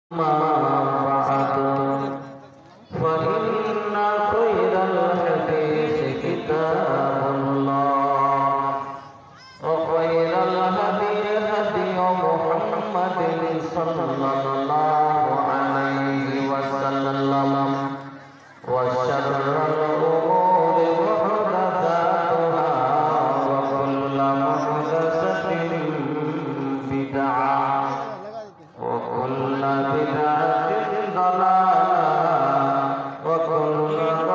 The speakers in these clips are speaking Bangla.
ما بعد فإن خير الحديث كتاب الله وخير الهدي هدي محمد صلى الله عليه وسلم وشر الأمور محدثاتها وكل محدثة بدعة وكل بدعة ضلالة وكل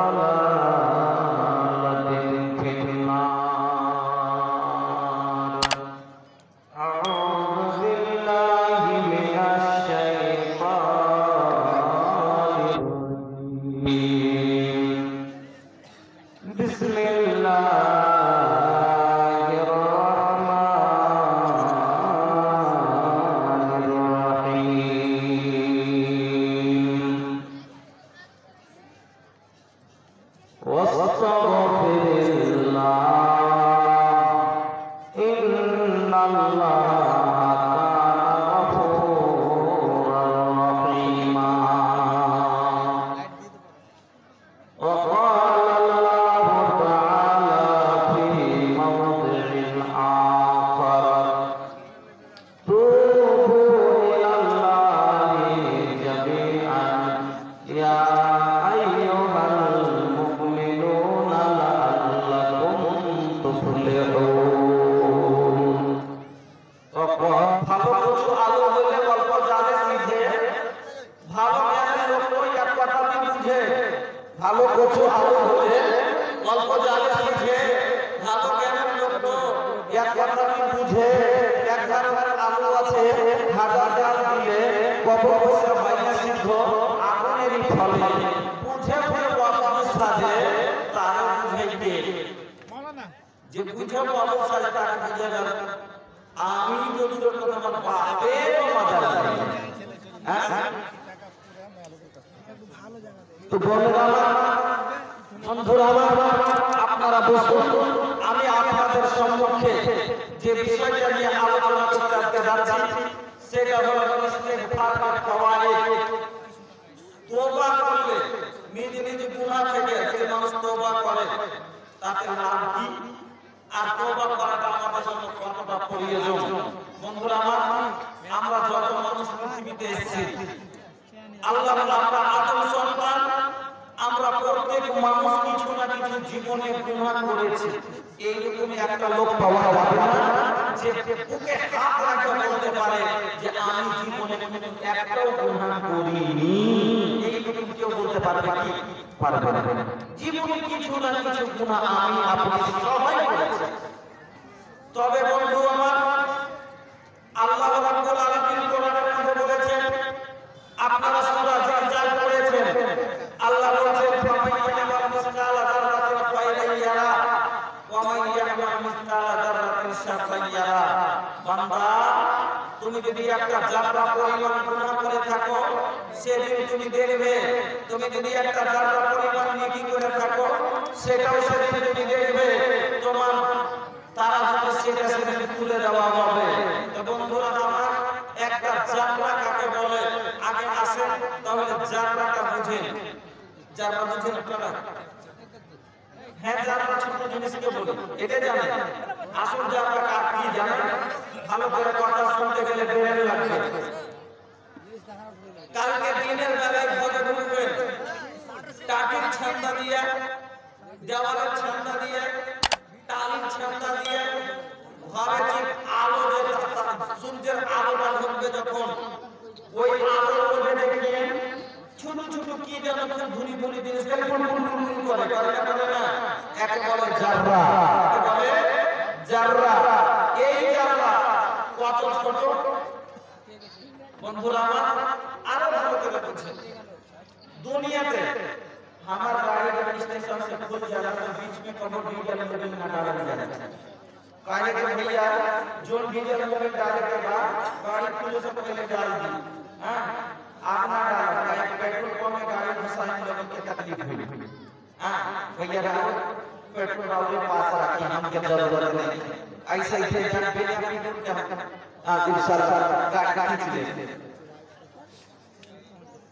ضلالة في النار. أعوذ بالله من الشيطان الرجيم. بسم الله الرحمن الرحيم. واستغفر الله إن الله كان غفورا رحيما. وقال الله تعالى في موضع آخر: توبوا إلى الله جميعا يا أيها المؤمنون لعلكم تفلحون. ভালো কিছু আলো বলে গল্প জানে শিখে, ভালো জ্ঞানের লোক এক কথা বুঝে। ভালো কিছু আলো বলে গল্প জানে শিখে, ভালো জ্ঞানের লোক এক কথা বুঝে। এক ধরনের আলো আছে, হাজার জাল দিলে কত পয়সা বাইরে সিদ্ধ আগুনেরই ফলে। বুঝে বুঝে অবস্থা যে তারা বুঝাইবে, যে বুঝে অবস্থা যে তারা বুঝে গেল। আমি যদি আমার বাপের মজা লাগে, তো বন্ধুরা আপনারা বুঝুন, আমি আপনাদের সম্মুখে যে বিষয়টা নিয়ে আলোচনা করতে যাচ্ছি সেটা হলো ইস্তেগফার ফাওয়ায়েদ। তওবা করলে নিজ নিজ গুনাহ থেকে যে মানুষ তওবা করে তাতে লাভ কি, আর তওবা করাটা আমাদের জন্য কতটা প্রয়োজন। বন্ধুরা আমরা যত মানুষ পৃথিবীতে এসেছি, আল্লাহ আমরা আদম সন্তান, আমরা প্রত্যেক মানুষ কিছু না কিছু জীবনে গুনাহ করেছি। এইরকম একটা লোক পাওয়া যাবে না যে বুকে হাত রাখে বলতে পারে যে আমি জীবনে একটাও গুনাহ করিনি। এইরকম কেউ বলতে পারবে কি? পারবে না। জীবনে কিছু না কিছু গুনাহ আমি আপনি সবাই করেছি। তবে বন্ধু আমার, আল্লাহ রাব্বুল আলামিন কোরআনের মধ্যে বলেছেন, আপনারা সূরা জাল পড়েছেন, আল্লাহ বলেছেন ফামান ইয়ামাল মিসকালা যাররাতিন খায়রান ইয়ারা ওয়া মান ইয়ামাল মিসকালা যাররাতিন শাররান ইয়ারা। বান্দা, তুমি যদি একটা যাররা পরিমাণ গুনাহ করে থাকো সেদিন তুমি দেখবে, তুমি যদি একটা যাররা পরিমাণ নেকি করে থাকো সেটাও সেদিন তুমি দেখবে। তোমার তারা হয়তো সেটা সেদিন তুলে দেওয়া হবে। তো বন্ধুরা আমার, একটা যাররা কাকে বলে আগে আসেন, তাহলে যাররাটা বুঝেন। যাররা বুঝেন আপনারা? হ্যাঁ, যাররা ছোট জিনিসকে বলে, এটা জানেন। আসল যাররা কার কি জানেন? ভালো করে কথা শুনতে গেলে বের লাগবে। কালকে দিনের বেলায় ঘরে ঢুকবেন, টাটির ছান্দা দিয়ে, দেওয়ালের ছান্দা দিয়ে, টালির ছান্দা দিয়ে ঘরে ঠিক আলো, সূর্যের আলোটা ঢুকবে যখন, ওই আলোর মধ্যে দেখবেন ছোট ছোট কি যেন ধুলি ধুলি জিনিস করে না, একে বলে যাররা। বলে যাররা। এই যাররা কত ছোট বন্ধুরা আমার, আরো ভালো করে বুঝেন। दुनियाते हमारा गाड़ी का स्टेशन से खुल जाना तो बीच में कभी डीजल में ना डाला जाए। काहे के भैया जोन डीजल में डाले के बाद गाड़ी खुले से पहले डाल दी, हां आपना डाला, काहे के पेट्रोल पंप में गाड़ी घुसाने लगे के तकलीफ हुई। हां भैया डालो पेट्रोल वाले पास रखी, हम के जरूरत नहीं। ऐसा ही जब बिना पेट्रोल के हां दिन सरकार गाड़ी खींच ले।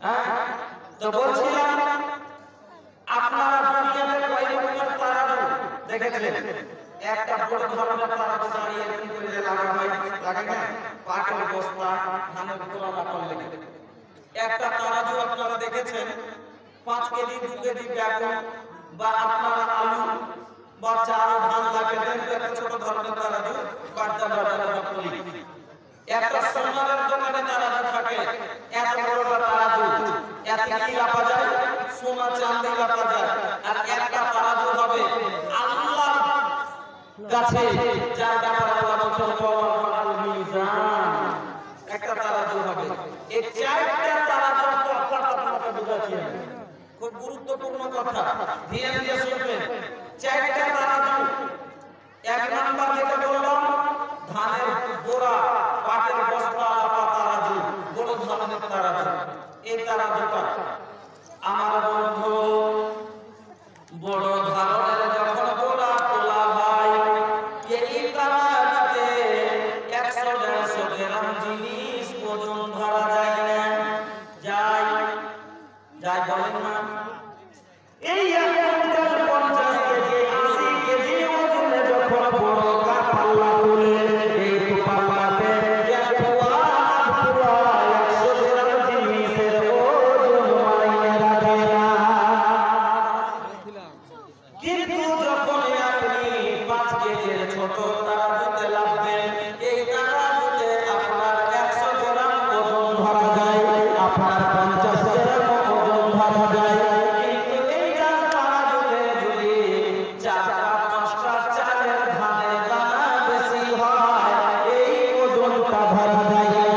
হ্যাঁ, তো বলছিলাম আপনারা দুনিয়াতে কয় রকমের তারাজু দেখেছেন? একটা বড় ধরনের তারাজু দাঁড়িয়ে কি করে লাগা হয়, লাগে না? পাটের বস্তা ধানের গোলা করলে একটা তারাজু আপনারা দেখেছেন 5 কেজি 2 কেজি বেগুন বা আপনারা আলু বা চাল ধান লাগে দেন, একটা ছোট ধরনের তারাজু বাড়তা বাড়তা করি। একটা সোনার দোকানে তারাজু থাকে, এত বড়টা তারাজু, এত কি রাখা যায়? সোনা চাঁদি রাখা যায়। আর একটা তারাজু হবে আল্লাহর কাছে, যার ব্যাপারে আল্লাহ বলেন ওয়াল মিজান, একটা তারাজু হবে। এই চারটা তারাজু তফাৎ আপনাকে বুঝাচ্ছি, খুব গুরুত্বপূর্ণ কথা, ধ্যান দিয়ে শুনবেন। চারটা তারাজু, এক নাম্বার যেটা বললাম ধানের বোরা, পাটের বস্তা বা তারাজু, বড় ধরনের তারাজু। এই তারাজুটা আমার বন্ধু বড় ধরনের যখন বোরা তোলা হয়, এই তারাজুতে 100-150 গ্রাম জিনিস ওজন ধরা যায় না, যায় বলেন না? এই 50 কেজি 80 কেজি ওজনে যখন বড় পাল্লা তুলে, এই পাল্লাতে 100 গ্রাম জিনিসের ওজন মাইনে রাখে না। কিন্তু যখন আপনি 5 কেজির ছোট তারাজুতে লাভবেন, এই তারাজুতে আপনার 100 গ্রাম ওজন ধরা যায়, আপনার 50 গ্রাম ওজন ধরা যায়। কিন্তু এই তারাজুতে যদি 4-5টা চালের ধানের দানা বেশি হয়, এই ওজনটা ধরা যায় না।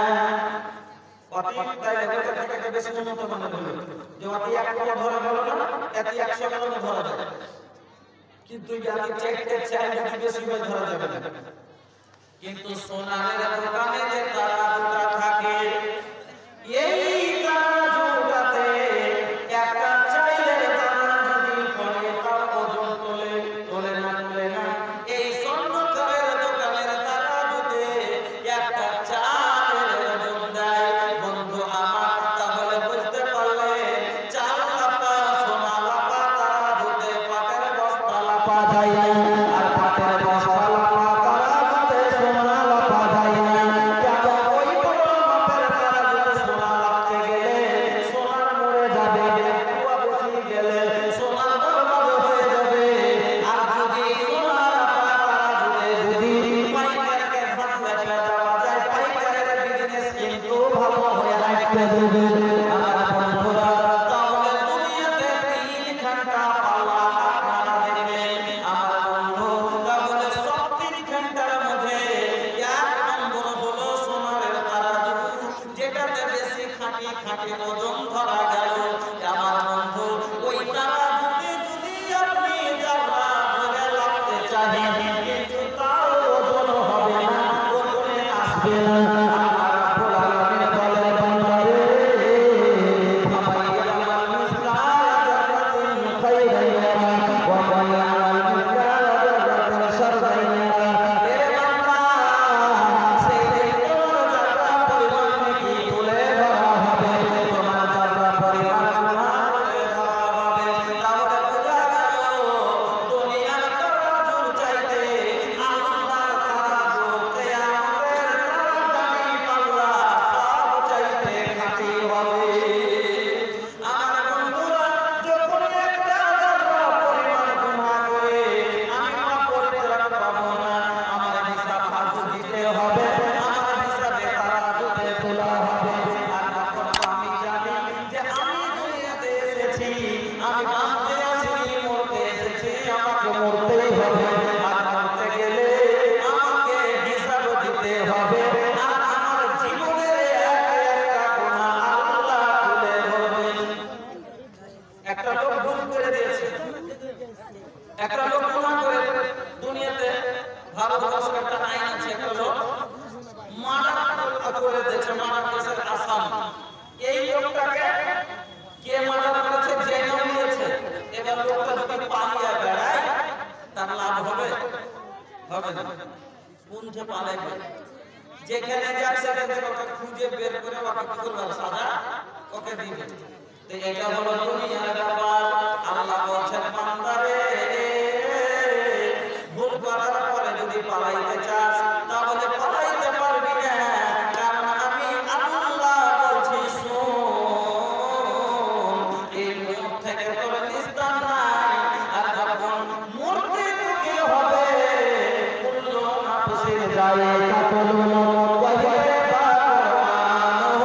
অতিরিক্তায় লেগে থেকে বেশি উন্নত মানের হলো, যে অতি 1 কিলো ধরা গেল না, এতে 100 গ্রাম ধরা যায়। কিন্তু জাতি চাইতে চাই যদি বেশি হয় ধরা যাবে না। কিন্তু সোনারের দোকানে যে তারাজুটা থাকে, এই তারাজুটাতে একটা চাইলের দানা যদি পড়ে তার ওজন তোলে না। এই স্বর্ণকারের দোকানের তারাজুতে একটা চালের ওজন দেয়। বন্ধু আমার, তাহলে বুঝতে পারলে চাল লাপা সোনা লাপা তারাজুতে পাটের বস্তা লাপা যায় না, আর পাটের বস্তা লাপা তারাজুতে সোনা লাপা যায় না। কেন? ওই বড় মাপের তারাজুতে সোনা লাপতে গেলে সোনার মরে যাবে, কুয়া বসে গেলে সোনার বরবাদ হয়ে যাবে। আর যদি সোনা লাপা তারাজুতে যদি পাইকারকে ধান বেচা দেওয়া যায়, পাইকারের বিজনেস কিন্তু ভালো হয়ে রাখতে দেবে। আমার বন্ধুরা, তাহলে দুনিয়াতে 3 ঘন্টা পাল্লা আপনারা দেখবেন আমার বন্ধু, তাহলে সব 3 ঘন্টার মধ্যে 1 নম্বর হলো সোনারের তারাজু, যেটাতে বেশি খাঁটি ওজন ধরা গেল। আমার বন্ধু, ওই তারাজুতে যদি আপনি যারা ধরে লাগতে চাহেন, কিন্তু তাও ওজন হবে না, ওজনে আসবে না। আমার রাব্বুল আলামিন বলে, বান্দারে ফামাইয়াল মিসকাল যারাতিন খাইরান ইয়ারা ওয়া মাইয়াল মিসকাল যারাতিন শাররান ইয়ারা। এ বান্দা, সেই দিন তোমার যারা পরিমাণ কি তুলে ধরা হবে, তোমার যারা পরিমাণ তুলে ধরা হবে। তাহলে বোঝা গেল দুনিয়ার তারাজুর চাইতে আল্লাহর তারাজু, কিয়ামতের তারাদানি পাল্লা সব চাইতে খাঁটি হবে। আমার বন্ধুরা, যখন একটা যারা পরিমাণ গুনাহ করে আমি মাফ করতে পারবো না, আমার হিসাব হাজু দিতে হবে, আমার হিসাবে তারাজুতে তোলা হবে। আর তখন আমি জানি যে আমি দুনিয়াতে এসেছি, আমি বাঁচতে আসিনি, মরতে এসেছি, আমাকে মরতেই হবে। আর মরতে গেলে আমাকে হিসাব দিতে হবে। আর আমার জীবনের একটা গুনাহ আল্লাহ তুলে ধরবেন। একটা লোক ভুল করে দিয়েছে, একটা লোক গুনাহ করে দুনিয়াতে, ভারতবর্ষের একটা আইন আছে, একটা লোক মার্ডার করে দিয়েছে, মার্ডার কেসের আসামি। এই লোকটাকে কে মার্ডার করেছে জেনে নিয়েছে। এবার লোকটা যদি পালিয়ে বেড়ায়, তার লাভ হবে? হবে না। কোনটা পালাইবে? যেখানে যাচ্ছে সেখানে ওকে খুঁজে বের করে ওকে কি করবে? সাজা ওকে দিবে। তো এটা হলো দুনিয়ার ব্যাপার। আল্লাহ বলছেন বান্দারে ভুল করার পরে যদি পালাইতে চাস তাহলে পালাইতে পারবি না, কারণ আমি আল্লাহ বলছি শোন, এই মুখ থেকে তোর নিস্তার নাই। আর যখন মরতে তোকে হবে কুল্লু নাফসিন যায়িকাতুল মউত ওয়া হিয়া তামান্নাহু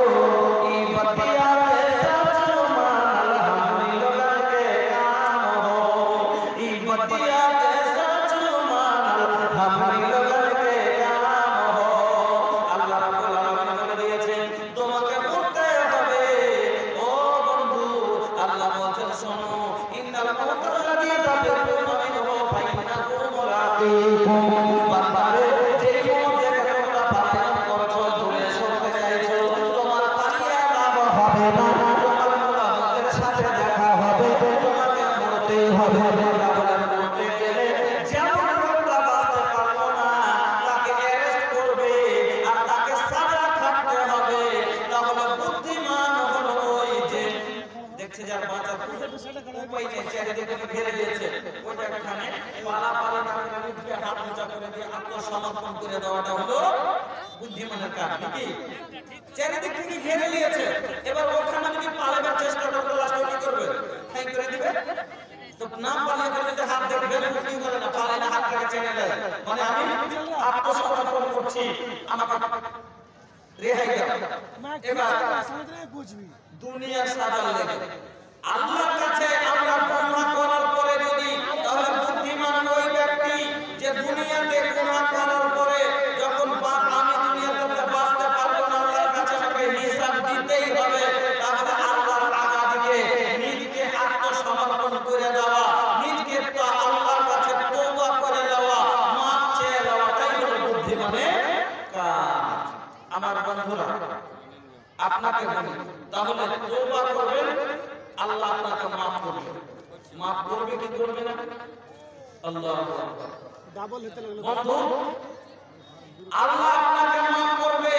ইবতিয়া কে সাজমান আলহামদুলিল্লাহ কে কাম হো ইবতিয়া কে সাজমান আলহামদুলিল্লাহ কে কাম হো। আল্লাহ রাব্বুল আলামিন বলে দিয়েছেন তোমাকে মরতে হবে ও বন্ধু। আল্লাহ বলেন শোনো ইন্নাল মাউতাল্লাযী তাফিরুনা মিনহু ফাইন্নাহু মুলাকীকুম। বান্দারে যে মত থেকে তোমরা পালায়ন করছো, দূরে সরতে চাইছো, তোমার পালিয়ে লাভ হবে না, তোমার মুনাফিকদের সাথে দেখা হবে, তোমাকে মরতে হবে। তাহলে মরতে গেলে যেমন লোকটা বাঁচতে পারলো না তাকে অ্যারেস্ট করবে আর তাকে সাজা খাটতে হবে। তাহলে বুদ্ধিমান হলো ওই যে দেখছে যার বাঁচার উপায় নেই, চারিদিকে ঘিরে দিয়েছে, ওইটাখানে পালাপালি না করে মুখে হাত মোজা করে দিয়ে আত্মসমর্পণ করে দেওয়াটা হলো বুদ্ধিমানের কাজ নাকি? চারিদিক থেকে ঘিরে নিয়েছে, এবার ওখানে যদি পালাবার চেষ্টা করতে লাস্টে কি করবে? ঠাই করে দিবে। তো না পালিয়ে গেলে যে হাত দিয়ে ঘিরে কি করে না, পালালে হাতটাকে ছেড়ে দেয়, মানে আমি আত্মসমর্পণ করছি, আমাকে রেহাই দাও। এবার দুনিয়ার সাজার লেগে আল্লাহর কাছে আমরা গুনাহ করার পরে যদি, তাহলে বুদ্ধিমান ওই ব্যক্তি যে দুনিয়াতে গুনাহ করার পরে যখন আমি দুনিয়াতে বাঁচতে পারবো না, আল্লাহর কাছে আমাকে হিসাব দিতেই হবে, তাহলে আল্লাহর আগাদিকে নিজকে আত্মসমর্পণ করে দেওয়া, নিজকে আল্লাহর কাছে তওবা করে দেওয়া, মাফ চেয়ে দেওয়াটাই হলো বুদ্ধিমানের কাজ। আমার বন্ধুরা আপনাকে বলি, তাহলে তওবা করবেন, আল্লাহ আপনাকে মাফ করবে। মাফ করবে কি করবে না? আল্লাহু আকবার। ডাবল হতে লাগলো বন্ধু, আল্লাহ আপনাকে মাফ করবে।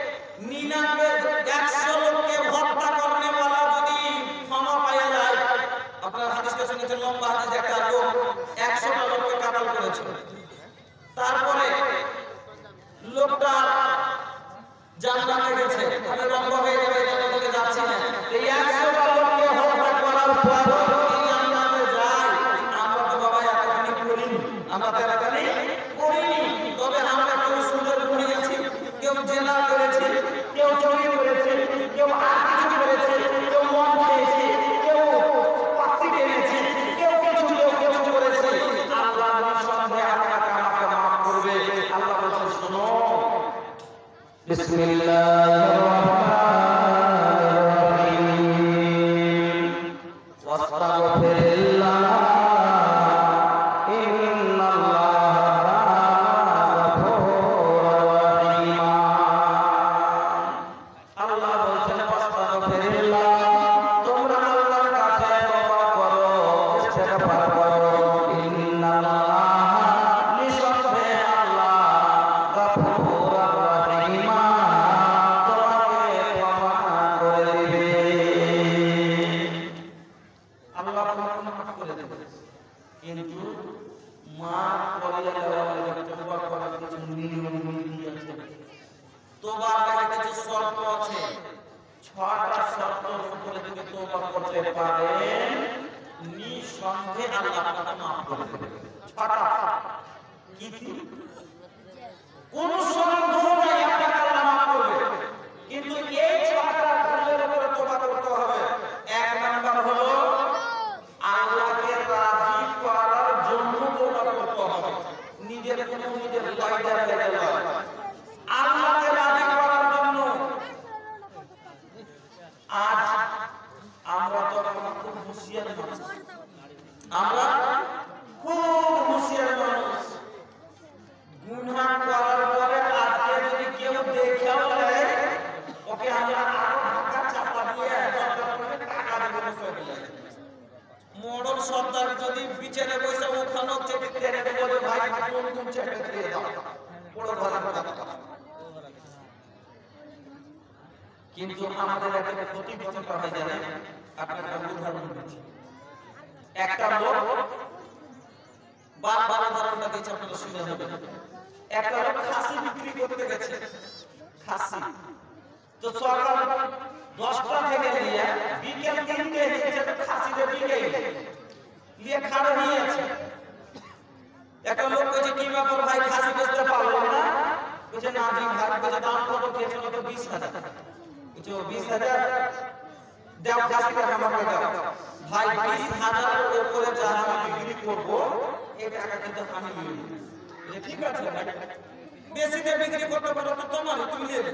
100 লোককে হত্যা করনে वाला যদি ক্ষমা পায় যায়, আপনারা হাদিসটা শুনেছেন, লম্বা হাদিস, একটা লোক 100টা লোককে কাতাল করেছে, তারপরে লোকটা জান্নাতে গেছে, আমি লম্বা হয়ে যাবে এই দিকে যাচ্ছি না, এই 100টা লোককে হত্যা করার পর যদি জান্নাতে যায়, আমরা তো বাবা এতখানি করিনি, আমরা তো এতখানি করিনি, তবে আমরা কেউ সুদের গুণী আছি, কেউ জেনা করেছি, কেউ চুরি করেছে, কেউ আর কিছু করেছে, কেউ মদ খেয়েছে, কেউ পাখি টেনেছে, কেউ কিছু করেছে, আল্লাহ নিঃসন্দেহে আপনাকে আমাকে মাফ করবে। আল্লাহ বলছেন শোনো, বিসমিল্লাহির রাহমানির রহিম, ওয়াস্তাগফিরুল্লাহ ইন্নাল্লাহা গাফুরুর রহিম। আল্লাহ বলছেন ওয়াস্তাগফিরুল্লাহ, তোমরা আল্লাহর কাছে তওবা করো, ইস্তেগফার করো, ইন্নাল্লাহা নিঃসন্দেহে আল্লাহ গাফুরুর রহিম, তোমাকে ক্ষমা করে দিবে। আল্লাহ তোমাকে মাফ করে দেবে, কিন্তু মাফ করে দেওয়ার জন্য তওবা করার কিছু নিয়ম নীতি আছে, তওবার কিছু শর্ত আছে। 6টা শর্তের উপরে যদি তওবা করতে পারেন, নিঃসন্দেহে আল্লাহ আপনাকে মাফ করে দেবে। 6টা কি কি? কোন সন্দেহ নাই আপনাকে আল্লাহ মাফ করবে, কিন্তু এই 6টা ভুলের উপরে তওবা করতে হবে। 1 নাম্বার হলো আল্লাহকে রাজি করার জন্য তওবা করতে হবে, নিজের ফায়দা পেতে নয়, আল্লাহকে রাজি করার জন্য। আজ আমরা তো খুব হুঁশিয়ার মানুষ, আমরা খুব হুঁশিয়ার মানুষ। গুনাহ করার পরে আজকে যদি কেউ দেখেও নেয়, ওকে আমরা আরো ঢাকা চাপা দিয়ে টাকা দেবো চলে যায়। মোড়ল সর্দার যদি বিচারে বসে ওখানে চেপে তেরে দেবো, ভাই কোন চেপে দিয়ে দাও, বড় ধরা কথা। কিন্তু আমাদের একটা ক্ষতি কতটা হয় জানেন? আপনাকে আমি উদাহরণ দিচ্ছি। একটা লোক বারবার উদাহরণটা দিচ্ছি, আপনারা শুনে নেবেন। একটা লোক খাসি বিক্রি করতে গেছে, খাসি তো সকাল 10টা থেকে নিয়ে বিকেল 3টে হয়েছে, তো খাসিতে বিকেল নিয়ে খাড়া হয়ে আছে। একটা লোক কইছে কি ব্যাপার ভাই, খাসি বেচতে পারলাম না? কইছে না জি ভাই, কইছে দাম কত দিয়েছো? তো 20,000। কইছে 20,000 দাও, খাসিটা আমাকে দাও। ভাই 20,000 এর উপরে যা আমি বিক্রি করব এই টাকা কিন্তু আমি নিব। বলে ঠিক আছে ভাই, বেশি দিয়ে বিক্রি করতে পারো তো তোমার, তুমি নেবে।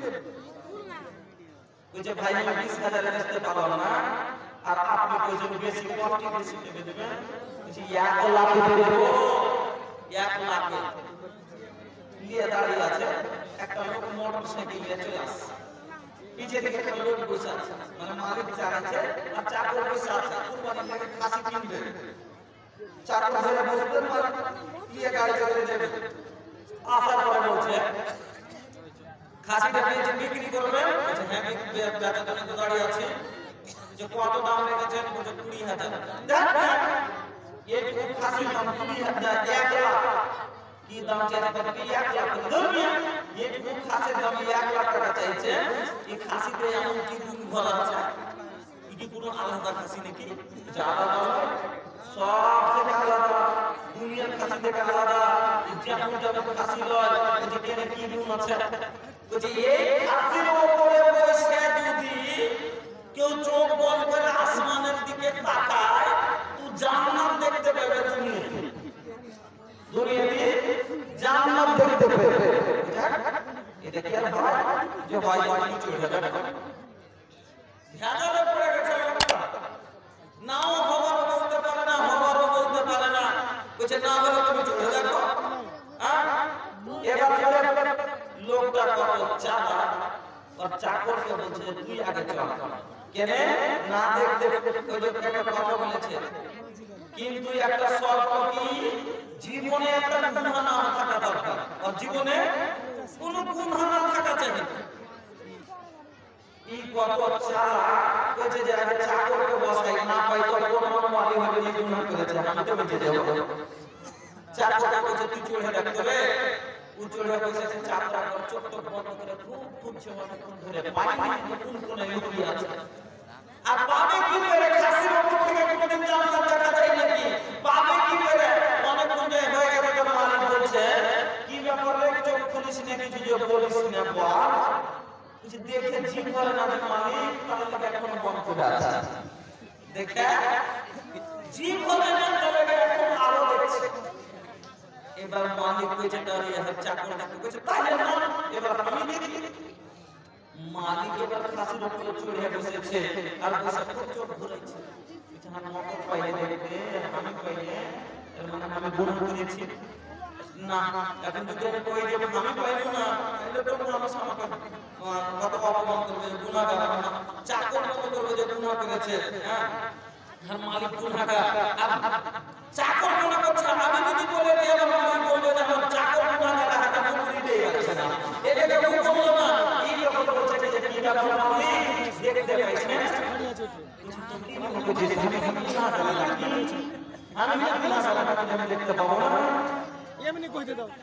কইছে ভাই আমি 20,000 এ বেচতে পারলাম না, আর আপনি কইছেন বেশি, কোয়ান্টিটি বেশি দেবে দিবেন। কইছে 1 লাখ দেব, 1 লাখ নিয়ে দাঁড়িয়ে আছে। একটা লোক মোটরসাইকেল নিয়ে চলে আসছে, পিছে থেকে একটা লোক বসে আছে, মানে মালিক চালাচ্ছে আর চাকর বসে আছে, কুরবানি থেকে খাসি কিনবে। চাকর ধরে বসবে, মালিক নিয়ে গাড়ি চলে যাবে। আসার পরে বলছে খাসিটা পেয়েছে বিক্রি করবে? বলছে হ্যাঁ বেচার জন্য তো দাঁড়িয়ে আছে। যে কত দাম রেখেছেন? বলছে 20,000। এইটুকু খাসির দাম 20,000, 1 লাখ। কি দাম চাইছে? 1 লাখ। ধরবিয়া এইটুকু খাসির দাম 1 লাখ টাকা চাইছে। এই খাসিতে এমন কি গুণ ভরা আছে? কি কোনো আলাদা খাসি নাকি? যে আলাদা সব থেকে আলাদা, দুনিয়ার খাসি থেকে আলাদা। যেমন যেমন খাসি লয়, যে কেনে কি গুণ আছে? বলছে এই খাসির উপরে বসে যদি কেউ চোখ বন্ধ করে আসমানের দিকে তাকায়, তুই জান্নাত দেখতে পাবে। দুনিয়াতে জান্নাত দেখতে পাবে। এটা কি আর হয় যে ভাই বাড়ি চলে যাবে? ভেজালে পড়ে গেছে লোকটা, নাও হবারও বলতে পারে না, হবারও বলতে পারে না। বলছে না হলে তুমি চলে যাবো। এবার লোকটা কত চালা, আর চাকরকে বলছে তুই আগে চল। কেন না দেখতে? ওই লোকটা একটা কথা বলেছে, কিন্তু একটা শর্ত কি, জীবনে একটা গুনাহ না থাকা দরকার, আর জীবনে কোনো গুনাহ না থাকা চাই। এই কত চালা কইছে যে আগে চাকরকে বসাই, না পাই তো কোন মালি হবে যে গুনাহ করেছে, আমি তো বেঁচে যাব। চাকরকে কইছে তুই চলে দেখতে রে। উচড়ে বসেছে, চাকর চোখ টোক বন্ধ করে খুব খুঁজছে, অনেকক্ষণ ধরে পায়নি কোন কোনে লুকিয়ে আছে। আর পাবে কি করে? খাসির উপর থেকে কোনদিন জান্নাত টাকা যায় নাকি? পাবে কি করে? অনেকক্ষণ হয়ে গেছে, তো মালিক বলছে কি ব্যাপার রে, চোখ খুলিস না, কিছু যে বলিস না বল। কিছু দেখে জিভ বলে না যে মালিক, তাহলে এখনো বন্ধ করে আছে। দেখে জিভ বলে না, তবে এখন আলো দেখছে। এবার মালিক কইছে দাঁড়িয়ে আছে, চাকর দেখতে কইছে তাহলে না, এবার আমি দেখি। মালিক এবার খাসির উপরে চড়ে বসেছে, আর বসে খুব চোখ ঘুরাইছে। এটা আমার মকর পাইলে দেখবে, আমি পাইলে এর মানে আমি গুনাহ করেছি না। এখন যদি আমি কই যে আমি পাইলো না, তাহলে তো মানুষ আমাকে কত অপমান করবে, গুনাহগার না। চাকর মনে করবে যে গুনাহ করেছে। হ্যাঁ, আর মালিক গুনাহগার। আর চাকর মনে করছে আমি যদি বলে দিই, আমার মালিক বলবে যে আমার চাকর গুনাহগার, হাতে মুড়ি দিয়ে যাচ্ছে না। এটা কেউ বললো না। এই রকম বলছে যে কি ব্যাপার মালিক, দেখতে পাইছেন? আমি দেখতে পাবো না, এমনি কইতে দাও।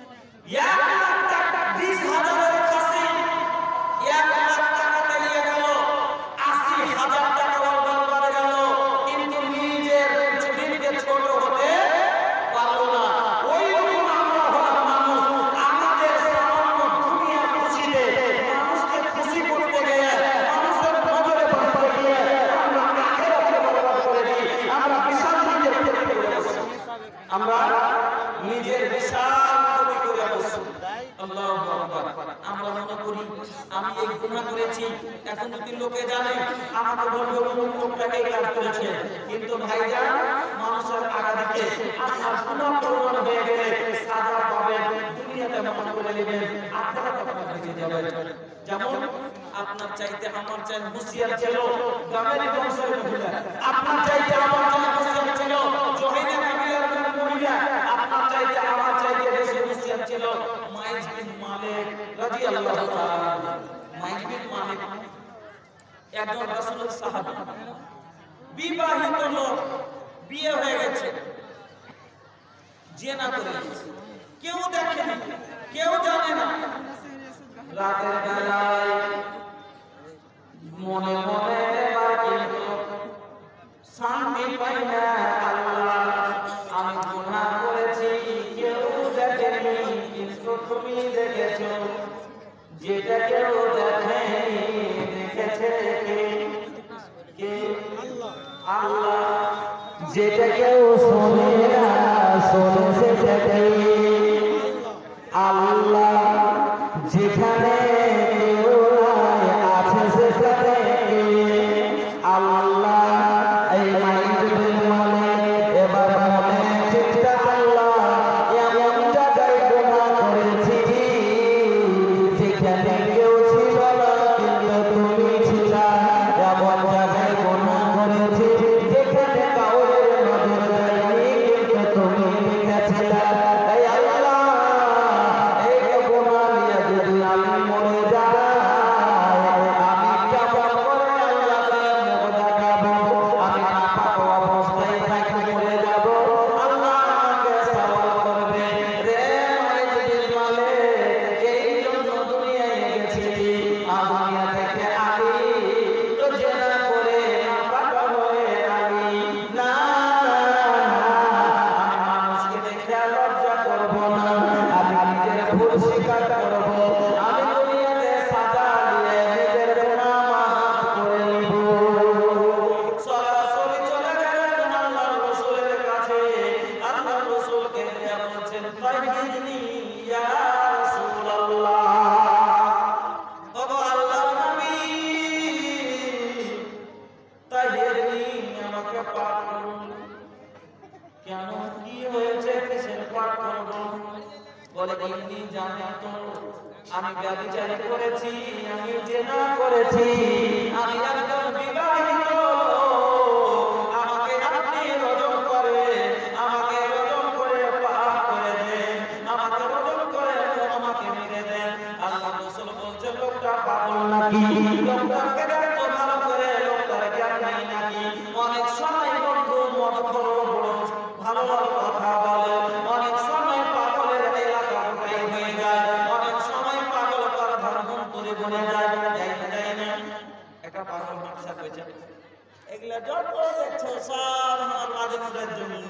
1,20,000 খাসি 1 লাখ টাকা নিয়ে গেল, 80,000 টাকা বরবাদ গেল, কিন্তু নিজের দিনকে ছোট হতে পারলো না। ওই রকম আমরা হলাম মানুষ, আমাদের সামান্য দুনিয়া খুশিতে মানুষকে খুশি করতে গিয়ে, মানুষের নজরে পড়তে গিয়ে আমরা আখিরাতকে বরবাদ করে দিই। আমরা বিশাল নিজের ক্ষতি করে বসি, আমরা নিজের বিশাল ক্ষতি করে বসি। আল্লাহু আকবার। আমরা মনে করি আমি এই গুনাহ করেছি, এখন যদি লোকে জানে আমাকে বলবে অমুক লোকটাকে এই কাজ করেছে। কিন্তু ভাইজান, মানুষের আগাদিকে আপনার গুনাহ প্রমাণ হয়ে গেলে সাজা পাবেন, দুনিয়াতে মনে করে নেবেন, আখিরাতে আপনার বেঁচে যাবেন। যেমন আপনার চাইতে আমার চাই হুঁশিয়ার ছিল গ্রামের বংশের মহিলা, আপনার চাইতে আমার চাই হুঁশিয়ার ছিল জহিনা কাবিলার মহিলা, আপনার চাইতে আমার চাইতে বেশি হুঁশিয়ার ছিল মাইজ বিন মালিক রাদিয়াল্লাহু তাআলা। মাইজ বিন মালিক একজন রাসূলের সাহাবী, বিবাহিত লোক, বিয়ে হয়ে গেছে, জিনা করে গেছে, কেউ দেখেনি, কেউ জানে না। রাতের বেলায় মনে মনে এবার কিন্তু শান্তি পাই না, আল্লাহ আমি গুনাহ করেছি, কেউ দেখেনি, কিন্তু তুমি দেখেছো। যেটা কেউ দেখেনি, দেখেছে কে? আল্লাহ। যেটা কেউ শোনে না, শোনেছে সেটাই আল্লাহ। যেখানে কেউ নাই, আছে সেখানে আল্লাহ। এই মাইকের মানে এবার মনে চিন্তা, আল্লাহ এমন জায়গায় গুনাহ করেছি যেখানে কেউ ছিল না, কিন্তু তুমি ছিলা। এমন জায়গায় গুনাহ করেছি যেখানে কাউরে নজর দেয়নি, কিন্তু তুমি দেখেছিলা। এই আল্লাহ, এই গুনাহ নিয়ে যদি আমি মরে যাই, আমি কেমন করে আল্লাহকে মুখ দেখাবো? আমি নাপাক অবস্থায় থাকি মরে যাব, আল্লাহ আমাকে সওয়াল করবে। রে মাইজুল মালিক, এই জন্য দুনিয়ায় গেছিলি, দুনিয়া থেকে আলি তো জেনা করে নাপাক হয়ে আলি। না, আমি মানুষকে দেখে লজ্জা করব না, আমি নিজের ভুল স্বীকার করব। আমি দুনিয়াতে সাজা দিয়ে নিজের গুনাহ মাফ করে নিব। সরাসরি চলে গেলেন আল্লাহর রাসূলের কাছে। আল্লাহর রাসূলকে নিয়ে বলছেন, তাহিদনি ইয়া রাসূলুল্লাহ, ওগো আল্লাহর নবী, তাহিদনি, আমাকে পাক করুন। কেন, কি হয়েছে, কিসের পাক করব? বলে, ইন্নী জানাতু, আমি ব্যভিচার করেছি, আমি জিনা করেছি, আমি একজন বিবাহিত লোক। আমাকে আপনি রজম করে, আমাকে রজম করে পাপ করে দেন, আমাকে রজম করে আমাকে মেরে দেন। আল্লাহ রাসূল বলছে, লোকটা পাগল নাকি? লোকটাকে দেখো ভালো করে, লোকটার জ্ঞান নাই নাকি? অনেক সময় বন্ধু মদ খোর ভালো ভালো কথা বলে, অনেক সময় পাগলের এলাকা গোটাই হয়ে যায়, অনেক সময় পাগল তার ধর্ম করে বলে যায়, যায় না। একটা পাগল মাকসাদ হয়েছে, এগুলা যত দেখছো সব আমার বাজেনুরের জমি।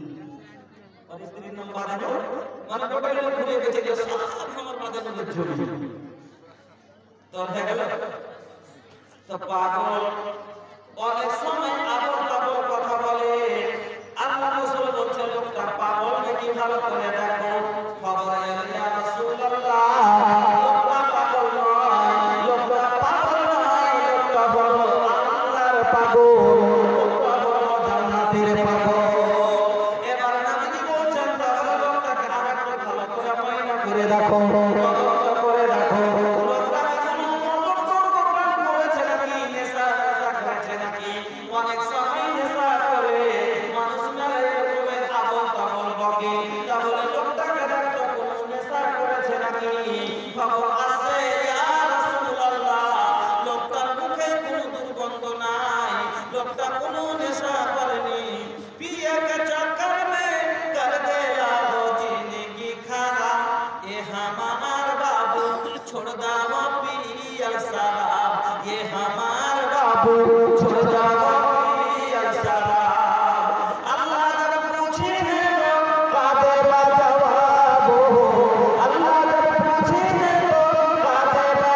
আর স্ত্রীর নাম বাজেনুর, মানে গোটা গেলে ঘুরে গেছে, সব আমার বাজেনুরের জমি। তো হয়ে গেল তো পাগল অনেক সময় আবল তাবল কথা বলে। আল্লাহ রাসূল বলছে, লোকটা পাগল নাকি ভালো করে দেখো। খবর ইয়া রাসূলুল্লাহ, লোকটা পাগল নয়, লোকটা পাগল নয়, লোকটা বড় আল্লাহর পাগল, লোকটা বড় জান্নাতের পাগল। এবার নবীজি বলছেন, তাহলে লোকটাকে আরেকটু ভালো করে মাইনা করে দেখো, তদন্ত করে দেখো, লোকটা কোনো মতকর করেছে নাকি, নেশা করেছে নাকি? অনেক সময় নেশা করে মানুষ মেলে এরকমের আবল তাবল বকে, তাহলে লোকটাকে দেখো কোনো নেশা করেছে নাকি? খবর আছে ইয়া রাসূলুল্লাহ, লোকটার মুখে কোনো দুর্গন্ধ নাই, লোকটা কোনো নেশা করেনি। পিয়ে কে চক্কর মে কর দেলা वो जिंदगी खाना, ये हमार बाबू छोड़ दाओ पियल शराब, ये हमार बाबू छोड़ दाओ पियल शराब। अल्लाह जब पूछे हैं लोग का देगा जवाब, अल्लाह जब पूछे हैं लोग का देगा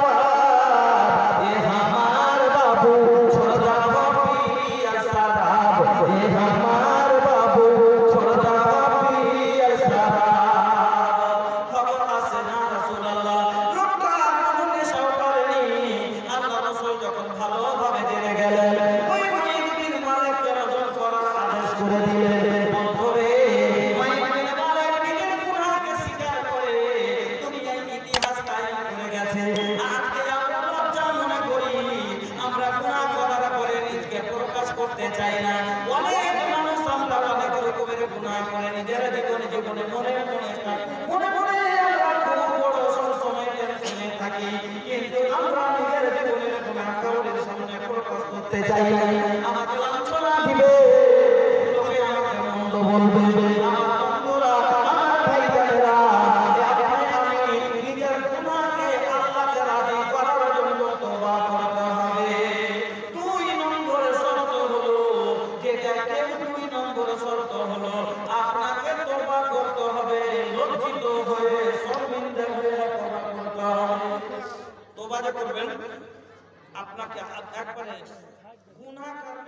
जवाब, ये हमार बाबू छोड़ दाओ पियल शराब, ये हमार बाबू छोड़ दाओ पियल शराब। खबर আছে না রাসূলুল্লাহ, লোকটা কোনো নেশাও করেনি। আল্লাহ রাসূল যখন ভালোভাবে জেনে গেলেন, ওই মাইকের মালিককে রজম করার আদেশ করে দিলেন। বন্ধুরে, মাইকের মালিক নিজের গুনাহকে স্বীকার করে দুনিয়ায় ইতিহাস কায়েম করে গেছে। আজকে আমরা লজ্জা মনে করি, আমরা গুনাহ করার পরে নিজেকে প্রকাশ করতে চাই না। অনেক মানুষ আমরা অনেক রকমের গুনাহ করে নিজের জীবনে মনে আমরা খুব বড় সময় টেনশনে থাকি, কিন্তু আমরা নিজের জীবনের গুনাহ কাউরের সামনে করতে চাই আমাকে লাঞ্ছনা দিবে, লোকে আমাকে মন্দ বলবে। আমার বন্ধুরা, আমার ভাইজানেরা, আমি নিজের গুনাহকে আল্লাহকে রাজি করার জন্য তওবা করতে হবে। 2 নম্বর শর্ত হলো, যেটাকে 2 নম্বর শর্ত হলো, আপনাকে তওবা করতে হবে, লজ্জিত হয়ে শর্মিন্দা হয়ে তওবা করতে হবে। তওবা যে করবেন, আপনাকে একবারে গুনাহগার